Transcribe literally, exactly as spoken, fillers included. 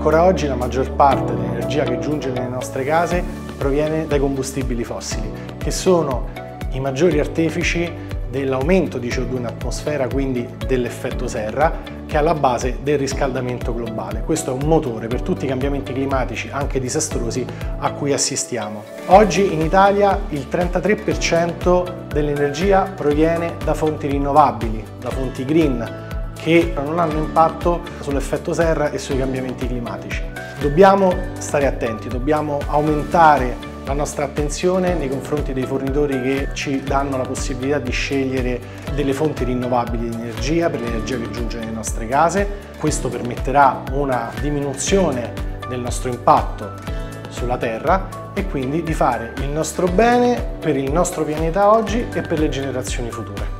ancora oggi la maggior parte dell'energia che giunge nelle nostre case proviene dai combustibili fossili, che sono i maggiori artefici dell'aumento di C O due in atmosfera, quindi dell'effetto serra, che è alla base del riscaldamento globale. Questo è un motore per tutti i cambiamenti climatici, anche disastrosi, a cui assistiamo. Oggi in Italia il trentatré per cento dell'energia proviene da fonti rinnovabili, da fonti green, che non hanno impatto sull'effetto serra e sui cambiamenti climatici. Dobbiamo stare attenti, dobbiamo aumentare la nostra attenzione nei confronti dei fornitori che ci danno la possibilità di scegliere delle fonti rinnovabili di energia per l'energia che giunge nelle nostre case. Questo permetterà una diminuzione del nostro impatto sulla Terra e quindi di fare il nostro bene per il nostro pianeta oggi e per le generazioni future.